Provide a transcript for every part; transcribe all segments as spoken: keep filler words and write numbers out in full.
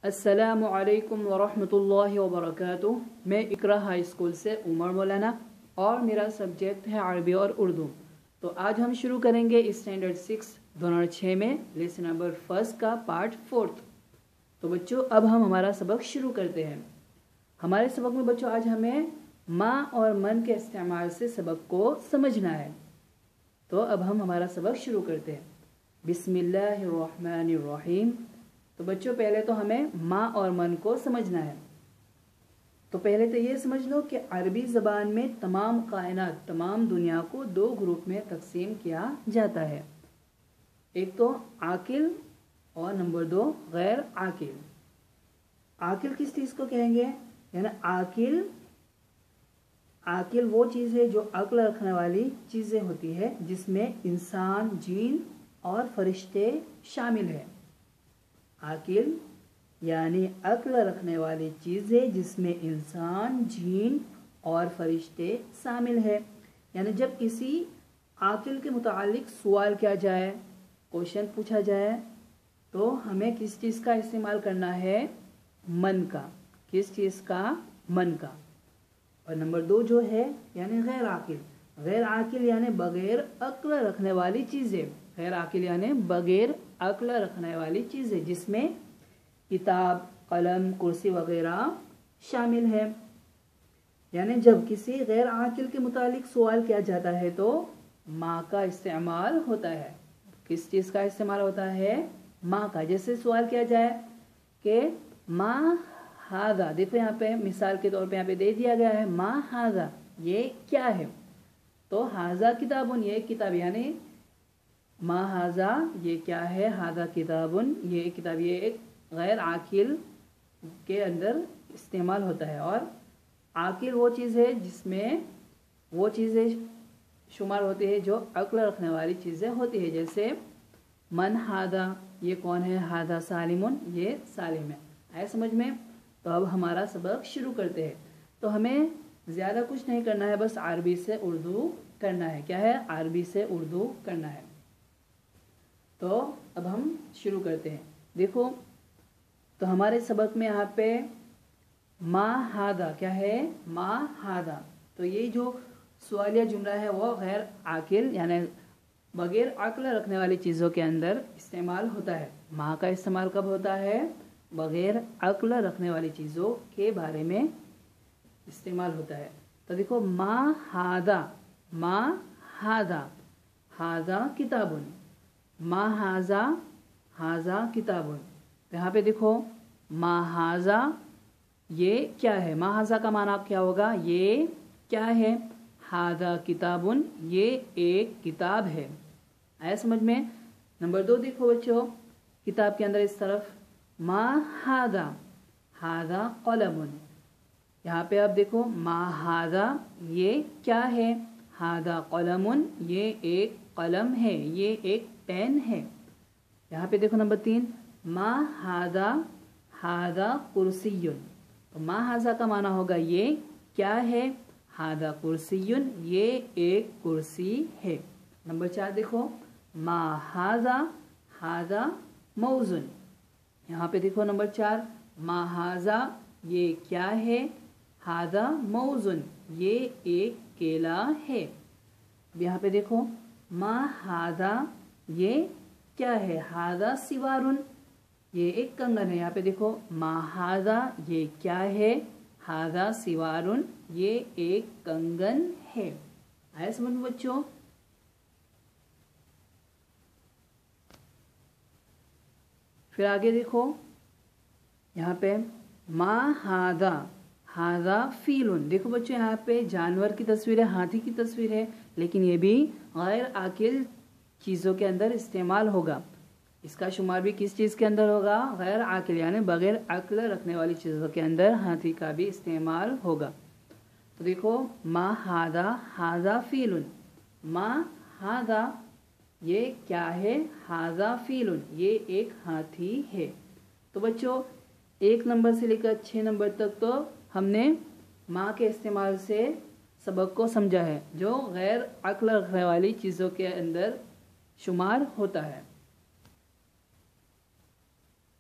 अस्सलामु अलैकुम वरहमतुल्लाहि वबरकातुह। मैं इकरा हाई स्कूल से उमर मौलाना और मेरा सब्जेक्ट है अरबी और उर्दू। तो आज हम शुरू करेंगे स्टैंडर्ड सिक्स दो हज़ार छः में लेसन नंबर फर्स्ट का पार्ट फोर्थ। तो बच्चों अब हम हमारा सबक शुरू करते हैं। हमारे सबक में बच्चों आज हमें माँ और मन के इस्तेमाल से सबक को समझना है। तो अब हम हमारा सबक शुरू करते हैं। बिस्मिल्लाहिर्रहमानिर्रहीम। तो बच्चों पहले तो हमें माँ और मन को समझना है। तो पहले तो ये समझ लो कि अरबी ज़बान में तमाम कायनात तमाम दुनिया को दो ग्रुप में तकसीम किया जाता है। एक तो आकिल और नंबर दो गैर आकिल। आकिल किस चीज़ को कहेंगे? यानी आकिल आकिल वो चीज़ है जो अक्ल रखने वाली चीज़ें होती है, जिसमें इंसान, जीन और फरिश्ते शामिल हैं। आकिल यानी अक्ल रखने वाली चीज़ें जिसमें इंसान, जीन और फरिश्ते शामिल है। यानी जब किसी आकिल के मुतालिक सवाल किया जाए, क्वेश्चन पूछा जाए, तो हमें किस चीज़ का इस्तेमाल करना है? मन का। किस चीज़ का? मन का। और नंबर दो जो है यानी गैर आकिल। गैर आकिल यानी बगैर अक्ल रखने वाली चीज़ें। गैर आकिल यानी बगैर अक्ल रखने वाली चीज़ें जिसमें किताब, कलम, कुर्सी वगैरह शामिल है। यानी जब किसी गैर आकिल के मुतालिक सवाल किया जाता है तो माँ का इस्तेमाल होता है। किस चीज़ का इस्तेमाल होता है? माँ का। जैसे सवाल किया जाए कि माँ हाजा, देखो यहाँ पे मिसाल के तौर पे यहाँ पे दे दिया गया है माँ हाजा, ये क्या है? तो हाजा किताबुन, ये किताब, यानी माँ हाजा ये क्या है? हाजा किताबुन, ये किताब। ये एक गैर आकिल के अंदर इस्तेमाल होता है। और आकिल वो चीज़ है जिसमें वो चीज़ें शुमार होती है जो अक्ल रखने वाली चीज़ें होती है। जैसे मन हादा, ये कौन है? हादा सालिमुन, ये सालिम है। आया समझ में? तो अब हमारा सबक शुरू करते हैं। तो हमें ज़्यादा कुछ नहीं करना है, बस अरबी से उर्दू करना है। क्या है? अरबी से उर्दू करना है। तो अब हम शुरू करते हैं। देखो तो हमारे सबक में यहाँ पे माँ हादा क्या है? माँ हादा। तो ये जो सवालिया जुमला है वो गैर आकिल यानी बगैर अक्ल रखने वाली चीज़ों के अंदर इस्तेमाल होता है। माँ का इस्तेमाल कब होता है? बगैर अक्ल रखने वाली चीज़ों के बारे में इस्तेमाल होता है। तो देखो माँ हादा, माँ हादा, हाजा किताबुन, माँ हाजा, हाजा किताबुन। तो यहाँ पे देखो माँ हाजा ये क्या है? माँ हाजा का माना क्या होगा? ये क्या है? हाजा किताबुन, ये एक किताब है। आया समझ में? नंबर दो देखो बच्चों, किताब के अंदर इस तरफ माँ हादा, हादा कलमुन। यहाँ पे आप देखो माँ हादा ये क्या है? हादा कलमुन, ये एक कलम है, ये एक पेन है। यहाँ पे देखो नंबर तीन माँ हादा, हादा कुर्सियुन। तो माँ हाजा का माना होगा ये क्या है? हादा कुर्सियुन, ये एक कुर्सी है। नंबर चार देखो माँ हाजा, हादा मौजुन। यहाँ पे देखो नंबर चार माँ हाजा ये क्या है? हादा मौजुन, ये एक केला है। यहाँ पे देखो माँ हादा ये क्या है? हादा सिवारुन, ये एक कंगन है। यहाँ पे देखो माँ हादा ये क्या है? हादा सिवारुन, ये एक कंगन है। आया समझ में बच्चों? फिर आगे देखो यहाँ पे माँ हादा, हादा फीलुन। देखो बच्चों यहाँ पे जानवर की तस्वीर है, हाथी की तस्वीर है, लेकिन ये भी गैर आकिल चीज़ों के अंदर इस्तेमाल होगा। इसका शुमार भी किस चीज़ के अंदर होगा? गैर आकिल यानी बगैर अक्ल रखने वाली चीज़ों के अंदर हाथी का भी इस्तेमाल होगा। तो देखो माँ हादा, हादा फीलुन, माँ हादा ये क्या है? हाजा फीलुन, ये एक हाथी है। तो बच्चों एक नंबर से लेकर छः नंबर तक तो हमने माँ के इस्तेमाल से सबक को समझा है, जो गैर अक्ल रखने वाली चीज़ों के अंदर शुमार होता है।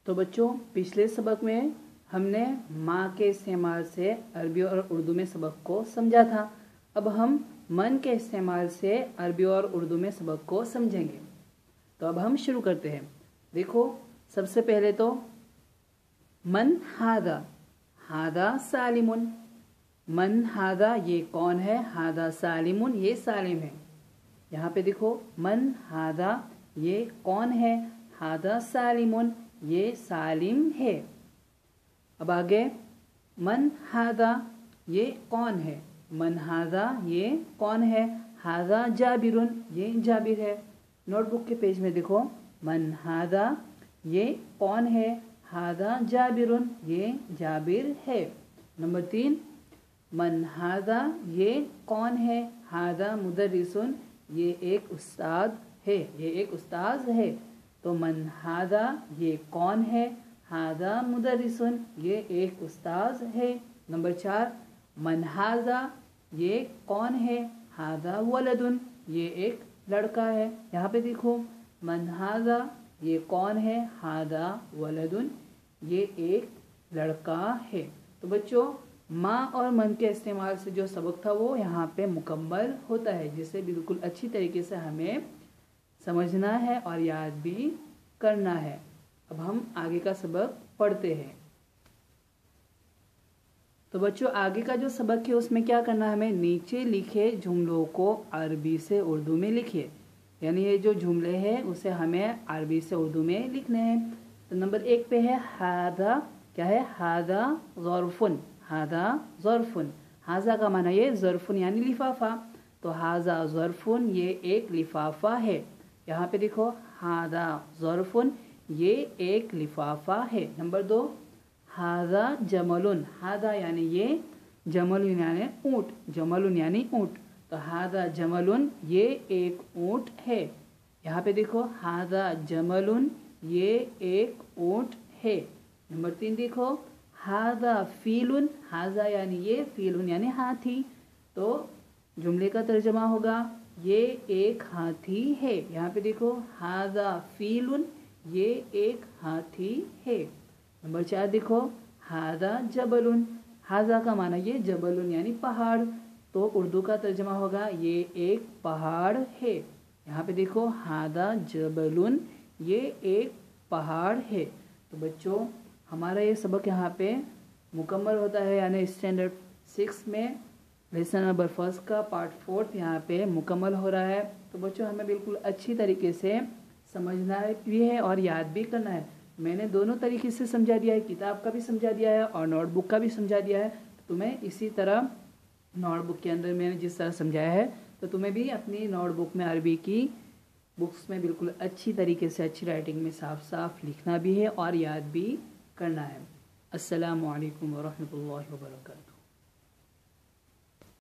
تو بچوں پچھلے سبق میں ہم نے ماں کے استعمال سے عربی اور اردو میں سبق کو سمجھا تھا. اب ہم من کے استعمال سے عربی اور اردو میں سبق کو سمجھیں گے. تو اب ہم شروع کرتے ہیں. دیکھو سب سے پہلے تو من ہادا، ہادا سالمن. من ہادا یہ کون ہے؟ ہادا سالمن یہ سالم ہے. یہاں پہ دیکھو من ہادا یہ کون ہے؟ ہادا سالمن یہ سالم ہے. اب آگے من ہادا یہ کون ہے؟ من ہادا یہ کون ہے؟ ہادا جابرن یہ جابر ہے. نوٹ بک کے پیج میں دیکھو من ہادا یہ کون ہے؟ ہادا جابرن یہ جابر ہے. نمبر تین من ہادا یہ کون ہے؟ ہادا مدرسن یہ ایک استاد ہے، یہ ایک استاذ ہے. تو من ہادا یہ کون ہے؟ ہادا مدرسن یہ ایک استاذ ہے. نمبر چار من ہادا یہ کون ہے؟ ہادا ولدن یہ ایک لڑکا ہے. یہاں پہ دیکھو من ہادا یہ کون ہے؟ ہادا ولدن یہ ایک لڑکا ہے. تو بچوں ماں اور من کے استعمال سے جو سبق تھا وہ یہاں پہ مکمل ہوتا ہے، جسے بالکل اچھی طریقے سے ہمیں سمجھنا ہے اور یاد بھی کرنا ہے. اب ہم آگے کا سبق پڑھتے ہیں. تو بچوں آگے کا جو سبق ہے اس میں کیا کرنا ہے؟ ہمیں نیچے لکھے جملوں کو عربی سے اردو میں لکھیے. یعنی یہ جو جملے ہیں اسے ہمیں عربی سے اردو میں لکھنے ہیں. تو نمبر ایک پہ ہے ہادا، کیا ہے؟ ہادا ظرفن، ہادا ظرفن. ہاذا کا معنی یہ ظرفن یعنی لفافہ. تو ہاذا ظرفن یہ ایک لفافہ ہے. یہاں پہ دیکھو ہادا ظرفن یہ ایک لفافہ ہے. نمبر دو ہاذا جملن، ہاذا یعنی یہ، جمل یعنی اونٹ، جمل یعنی اونٹ. تو ہاذا جملن یہ ایک اونٹ ہے. یہاں پہ دیکھو ہاذا جملن یہ ایک اونٹ ہے. نمبر تین دیکھو ہاذا فیلن، ہاذا یعنی یہ، فیلن یعنی ہاتھی. تو جملے کا ترجمہ ہوگا یہ ایک ہاتھی ہے. یہاں پہ دیکھو ہاذا فیلن یہ ایک ہاتھی ہے. نمبر چار دیکھو ہاذا جبلن، ہاذا کا معنی یہ، جبلن یعنی پہاڑ. تو اردو کا ترجمہ ہوگا یہ ایک پہاڑ ہے. یہاں پہ دیکھو ہاذا جبلن یہ ایک پہاڑ ہے. تو بچوں ہمارا یہ سبق یہاں پہ مکمل ہوتا ہے، یعنی اسٹینڈرڈ سکس میں لیسن نمبر فرسٹ کا پارٹ فورتھ یہاں پہ مکمل ہو رہا ہے. تو بچوں ہمیں بالکل اچھی طریقے سے سمجھنا بھی ہے اور یاد بھی کرنا ہے. میں نے دونوں طریقے سے سمجھا دیا ہے، کتاب کا بھی سمجھا دیا ہے اور نوٹ بک کا بھی سمجھا دیا ہے. تمہیں اسی طرح نوٹ بک کے اندر میں نے جس طرح سمجھایا ہے تو تمہیں بھی اپنی نوٹ بک میں عربی کی بکس میں بالکل اچھی طریقے سے اچھی رائٹنگ میں صاف صاف لکھنا بھی ہے اور یاد بھی کرنا ہے. السلام علیکم ورحمۃ اللہ وبرکاتہ.